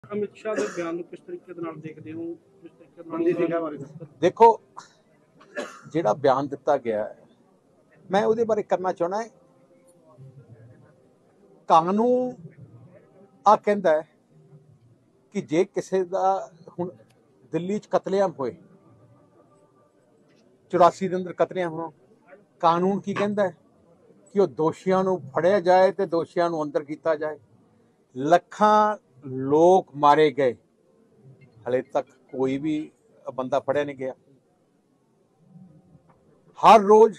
ਅਮਿਤ ਸ਼ਾਹ ਦੇ ਬਿਆਨ ਨੂੰ ਕਿਸ ਤਰੀਕੇ ਦੇ ਨਾਲ ਦੇਖਦੇ ਹੋ? ਕਿਸ ਤਰੀਕੇ ਨਾਲ देखो ਜਿਹੜਾ ਬਿਆਨ ਦਿੱਤਾ ਗਿਆ ਹੈ, ਮੈਂ ਉਹਦੇ ਬਾਰੇ ਕਰਨਾ ਚਾਹਣਾ ਹੈ। ਕਾਨੂੰਨ ਆ ਕਹਿੰਦਾ ਹੈ ਕਿ ਜੇ ਕਿਸੇ ਦਾ ਹੁਣ ਦਿੱਲੀ 'ਚ ਕਤਲੇਆਮ ਹੋਏ, 84 ਦੇ ਅੰਦਰ ਕਤਲੇਆਮ ਹੋਣਾ, ਕਾਨੂੰਨ ਕੀ ਕਹਿੰਦਾ ਹੈ ਕਿ ਉਹ ਦੋਸ਼ੀਆਂ ਨੂੰ ਫੜਿਆ ਜਾਏ ਤੇ ਦੋਸ਼ੀਆਂ ਨੂੰ ਅੰਦਰ ਕੀਤਾ ਜਾਏ। ਲੱਖਾਂ ਲੋਕ ਮਾਰੇ ਗਏ, ਹਲੇ ਤੱਕ ਕੋਈ ਵੀ ਬੰਦਾ ਫੜਿਆ ਨਹੀਂ ਗਿਆ। ਹਰ ਰੋਜ਼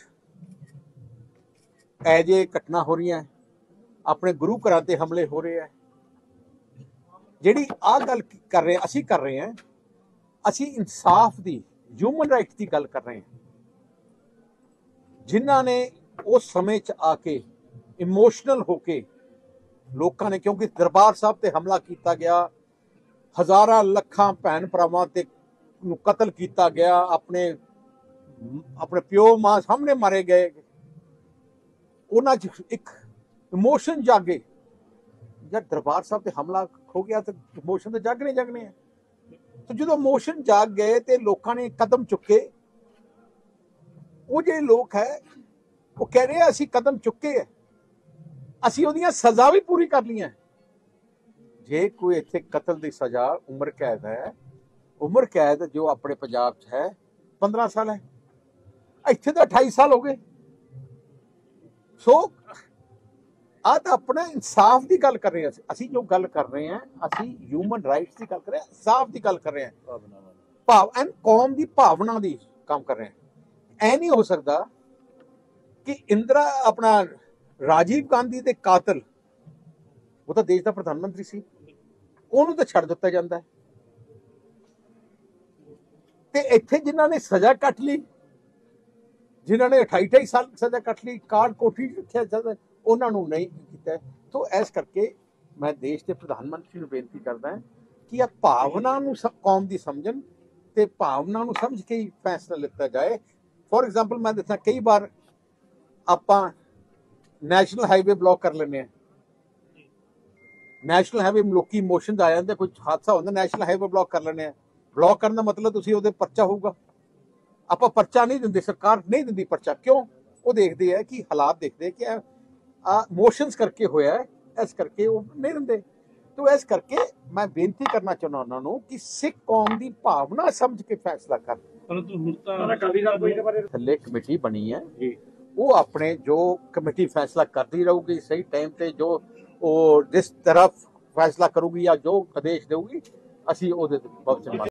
ਐਜੇ ਘਟਨਾ ਹੋ ਰਹੀਆਂ, ਆਪਣੇ ਗੁਰੂ ਘਰਾਂ ਤੇ ਹਮਲੇ ਹੋ ਰਹੇ ਹੈ। ਜਿਹੜੀ ਆ ਗੱਲ ਕਰ ਰਹੇ ਅਸੀਂ ਕਰ ਰਹੇ ਹਾਂ, ਅਸੀਂ ਇਨਸਾਫ ਦੀ, ਹਿਊਮਨ ਰਾਈਟਸ ਦੀ ਗੱਲ ਕਰ ਰਹੇ ਹਾਂ। ਜਿਨ੍ਹਾਂ ਨੇ ਉਸ ਸਮੇਂ 'ਚ ਆ ਕੇ ਇਮੋਸ਼ਨਲ ਹੋ ਕੇ ਲੋਕਾਂ ਨੇ, ਕਿਉਂਕਿ ਦਰਬਾਰ ਸਾਹਿਬ ਤੇ ਹਮਲਾ ਕੀਤਾ ਗਿਆ, ਹਜ਼ਾਰਾਂ ਲੱਖਾਂ ਭੈਣ ਭਰਾਵਾਂ ਤੇ ਨੂੰ ਕਤਲ ਕੀਤਾ ਗਿਆ, ਆਪਣੇ ਪਿਓ ਮਾਂ ਸਾਹਮਣੇ ਮਾਰੇ ਗਏ, ਉਹਨਾਂ 'ਚ ਇੱਕ ਇਮੋਸ਼ਨ ਜਾਗੇ। ਜਦ ਦਰਬਾਰ ਸਾਹਿਬ ਤੇ ਹਮਲਾ ਹੋ ਗਿਆ ਤੇ ਇਮੋਸ਼ਨ ਤਾਂ ਜਾਗਣੇ ਆ। ਤੇ ਜਦੋਂ ਇਮੋਸ਼ਨ ਜਾਗ ਗਏ ਤੇ ਲੋਕਾਂ ਨੇ ਕਦਮ ਚੁੱਕੇ। ਉਹ ਜਿਹੜੇ ਲੋਕ ਹੈ ਉਹ ਕਹਿ ਰਹੇ ਅਸੀਂ ਕਦਮ ਚੁੱਕੇ ਹੈ, ਅਸੀਂ ਉਹਦੀਆਂ ਸਜ਼ਾ ਵੀ ਪੂਰੀ ਕਰ ਲਈਆਂ। ਜੇ ਕੋਈ ਇੱਥੇ ਕਤਲ ਦੀ ਸਜ਼ਾ ਉਮਰ ਕੈਦ ਹੈ, ਉਮਰ ਕੈਦ ਜੋ ਆਪਣੇ ਪੰਜਾਬ 'ਚ ਹੈ 15 ਸਾਲ ਹੈ, ਇੱਥੇ ਤਾਂ 28 ਸਾਲ ਹੋ ਗਏ। ਸੋ ਆ ਤਾਂ ਆਪਣਾ ਇਨਸਾਫ ਦੀ ਗੱਲ ਕਰ ਰਹੇ ਹਾਂ। ਅਸੀਂ ਜੋ ਗੱਲ ਕਰ ਰਹੇ ਹਾਂ, ਅਸੀਂ ਹਿਊਮਨ ਰਾਈਟਸ ਦੀ ਗੱਲ ਕਰ ਰਹੇ ਹਾਂ, ਇਨਸਾਫ ਦੀ ਗੱਲ ਕਰ ਰਹੇ ਹਾਂ, ਕੌਮ ਦੀ ਭਾਵਨਾ ਦੀ ਕੰਮ ਕਰ ਰਹੇ ਹਾਂ। ਐ ਨਹੀਂ ਹੋ ਸਕਦਾ ਕਿ ਇੰਦਰਾ ਆਪਣਾ ਰਾਜੀਵ ਗਾਂਧੀ ਦੇ ਕਾਤਲ, ਉਹ ਤਾਂ ਦੇਸ਼ ਦਾ ਪ੍ਰਧਾਨ ਮੰਤਰੀ ਸੀ, ਉਹਨੂੰ ਤਾਂ ਛੱਡ ਦਿੱਤਾ ਜਾਂਦਾ ਹੈ। ਤੇ ਇੱਥੇ ਜਿਨ੍ਹਾਂ ਨੇ ਸਜ਼ਾ ਕੱਟ ਲਈ, ਜਿਨ੍ਹਾਂ ਨੇ 28 ਸਾਲ ਸਜ਼ਾ ਕੱਟ ਲਈ, ਕਾਰਡ ਕੋਠੀ ਰੱਖਿਆ, ਉਹਨਾਂ ਨੂੰ ਨਹੀਂ ਕੀਤਾ। ਤੋਂ ਇਸ ਕਰਕੇ ਮੈਂ ਦੇਸ਼ ਦੇ ਪ੍ਰਧਾਨ ਮੰਤਰੀ ਨੂੰ ਬੇਨਤੀ ਕਰਦਾ ਕਿ ਇਹ ਭਾਵਨਾ ਨੂੰ ਕੌਮ ਦੀ ਸਮਝਣ ਤੇ ਭਾਵਨਾ ਨੂੰ ਸਮਝ ਕੇ ਹੀ ਫੈਸਲਾ ਲਿੱਤਾ ਜਾਏ। ਫੋਰ ਐਗਜ਼ਾਮਪਲ ਮੈਂ ਦੱਸਾਂ, ਕਈ ਵਾਰ ਆਪਾਂ ਨੈਸ਼ਨਲ ਹਾਈਵੇ ਬਲੌਕ ਕਰ ਲੈਂਦੇ ਹਾਂ। ਨੈਸ਼ਨਲ ਹਾਈਵੇ ਲੋਕੀ ਇਮੋਸ਼ਨ ਆ ਜਾਂਦੇ, ਕੋਈ ਹਾਦਸਾ ਹੁੰਦਾ, ਨੈਸ਼ਨਲ ਹਾਈਵੇ ਬਲੌਕ ਕਰ ਲੈਂਦੇ ਆ। ਬਲੌਕ ਕਰਨ ਦਾ ਮਤਲਬ ਤੁਸੀਂ ਉਹਦੇ ਪਰਚਾ ਹੋਊਗਾ। ਆਪਾਂ ਪਰਚਾ ਨਹੀਂ ਦਿੰਦੇ, ਸਰਕਾਰ ਨਹੀਂ ਦਿੰਦੀ ਪਰਚਾ। ਕਿਉਂ? ਉਹ ਦੇਖਦੇ ਹੈ ਕਿ ਹਾਲਾਤ ਦੇਖਦੇ ਕਿ ਇਮੋਸ਼ਨਸ ਕਰਕੇ ਹੋਇਆ, ਇਸ ਕਰਕੇ ਉਹ ਨਹੀਂ ਦਿੰਦੇ। ਤੋ ਇਸ ਕਰਕੇ ਮੈਂ ਬੇਨਤੀ ਕਰਨਾ ਚਾਹੁੰਦਾ ਉਹਨਾਂ ਨੂੰ ਕਿ ਸਿੱਖ ਕੌਮ ਦੀ ਭਾਵਨਾ ਸਮਝ ਕੇ ਫੈਸਲਾ ਕਰਨ। ਥੱਲੇ ਕਮੇਟੀ ਬਣੀ ਹੈ, ਉਹ ਆਪਣੇ ਜੋ ਕਮੇਟੀ ਫੈਸਲਾ ਕਰਦੀ ਰਹੂਗੀ ਸਹੀ ਟਾਈਮ ਤੇ, ਜੋ ਉਹ ਜਿਸ ਤਰਫ ਫੈਸਲਾ ਕਰੂਗੀ ਜਾਂ ਜੋ ਆਦੇਸ਼ ਦੇਊਗੀ, ਅਸੀਂ ਉਹਦੇ